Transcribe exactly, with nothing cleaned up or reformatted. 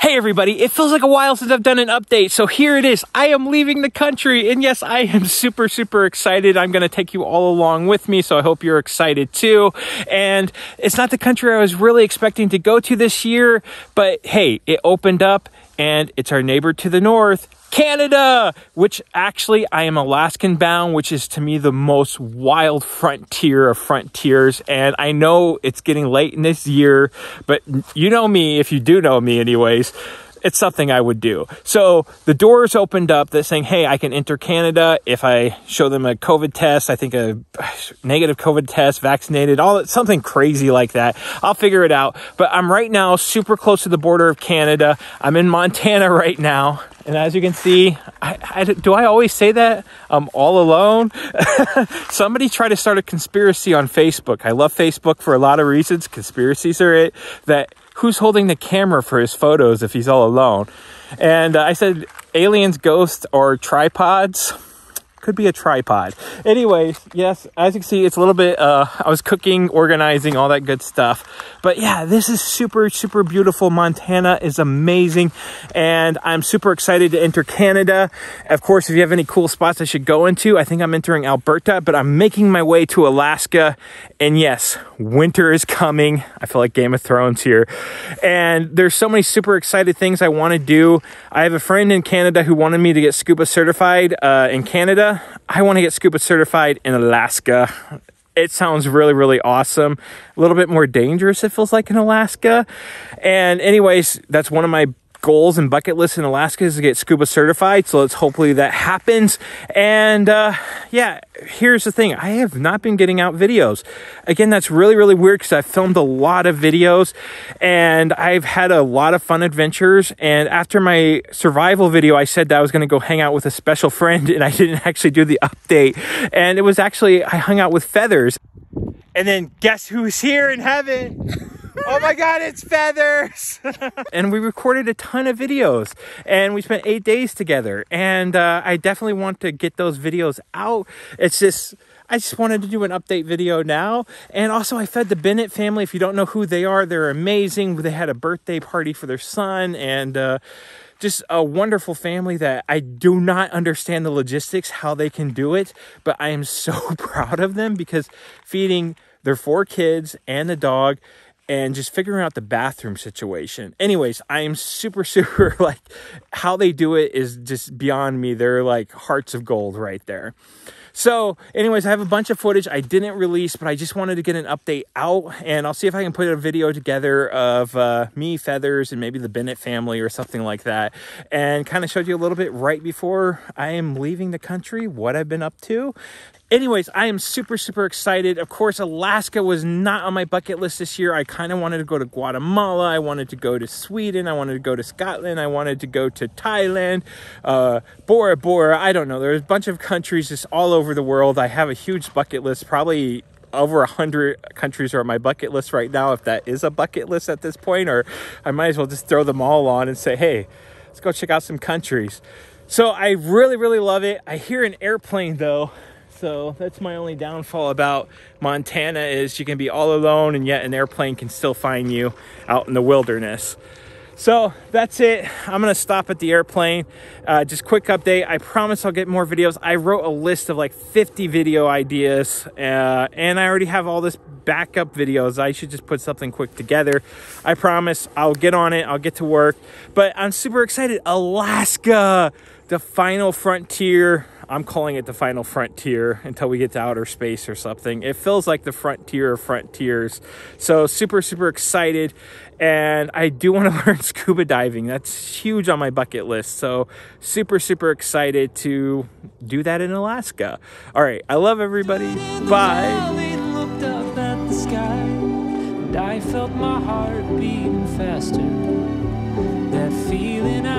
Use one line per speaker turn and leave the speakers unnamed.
Hey everybody, it feels like a while since I've done an update, so here it is. I am leaving the country, and yes, I am super, super excited. I'm going to take you all along with me, so I hope you're excited too. And it's not the country I was really expecting to go to this year, but hey, it opened up, and it's our neighbor to the north, Canada, which actually I am Alaskan bound, which is to me the most wild frontier of frontiers. And I know it's getting late in this year, but you know me, if you do know me anyways, it's something I would do. So the doors opened up that saying, hey, I can enter Canada if I show them a COVID test. I think a negative COVID test, vaccinated, all that, something crazy like that. I'll figure it out. But I'm right now super close to the border of Canada. I'm in Montana right now. And as you can see, I, I, do I always say that? I'm all alone. Somebody tried to start a conspiracy on Facebook. I love Facebook for a lot of reasons. Conspiracies are it. That who's holding the camera for his photos if he's all alone? And uh, I said aliens, ghosts, or tripods. Could be a tripod. Anyways, yes, as you can see, it's a little bit, uh, I was cooking, organizing, all that good stuff. But yeah, this is super, super beautiful. Montana is amazing. And I'm super excited to enter Canada. Of course, if you have any cool spots I should go into, I think I'm entering Alberta, but I'm making my way to Alaska. And yes, winter is coming. I feel like Game of Thrones here. And there's so many super excited things I want to do. I have a friend in Canada who wanted me to get scuba certified uh, in Canada. I want to get scuba certified in Alaska. It sounds really, really awesome. A little bit more dangerous, it feels like, in Alaska. And anyways, that's one of my goals and bucket list in Alaska is to get scuba certified. So let's hopefully that happens. And uh, yeah, here's the thing. I have not been getting out videos. Again, that's really, really weird because I've filmed a lot of videos and I've had a lot of fun adventures. And after my survival video, I said that I was going to go hang out with a special friend and I didn't actually do the update. And it was actually, I hung out with Feathers. And then guess who's here in heaven? Oh my God, it's Feathers. And we recorded a ton of videos and we spent eight days together. And uh, I definitely want to get those videos out. It's just, I just wanted to do an update video now. And also I fed the Bennett family. If you don't know who they are, they're amazing. They had a birthday party for their son and uh, just a wonderful family that I do not understand the logistics, how they can do it. But I am so proud of them because feeding their four kids and the dog and just figuring out the bathroom situation. Anyways, I am super, super, like, how they do it is just beyond me. They're like hearts of gold right there. So anyways, I have a bunch of footage I didn't release, but I just wanted to get an update out. And I'll see if I can put a video together of uh, me, Feathers, and maybe the Bennett family or something like that. And kind of showed you a little bit right before I am leaving the country, what I've been up to. Anyways, I am super, super excited. Of course, Alaska was not on my bucket list this year. I kind of wanted to go to Guatemala. I wanted to go to Sweden. I wanted to go to Scotland. I wanted to go to Thailand, uh, Bora Bora. I don't know. There's a bunch of countries just all over the world. I have a huge bucket list, probably over a hundred countries are on my bucket list right now, if that is a bucket list at this point, or I might as well just throw them all on and say, hey, let's go check out some countries. So I really, really love it. I hear an airplane though. So that's my only downfall about Montana is you can be all alone and yet an airplane can still find you out in the wilderness. So that's it. I'm going to stop at the airplane. Uh, just quick update. I promise I'll get more videos. I wrote a list of like fifty video ideas uh, and I already have all this backup videos. I should just put something quick together. I promise I'll get on it. I'll get to work. But I'm super excited. Alaska, the final frontier. I'm calling it the final frontier until we get to outer space or something. It feels like the frontier of frontiers. So super, super excited. And I do want to learn scuba diving. That's huge on my bucket list. So super, super excited to do that in Alaska. All right. I love everybody. Bye. Looked up at the sky, and I felt my heart beating faster. That feeling I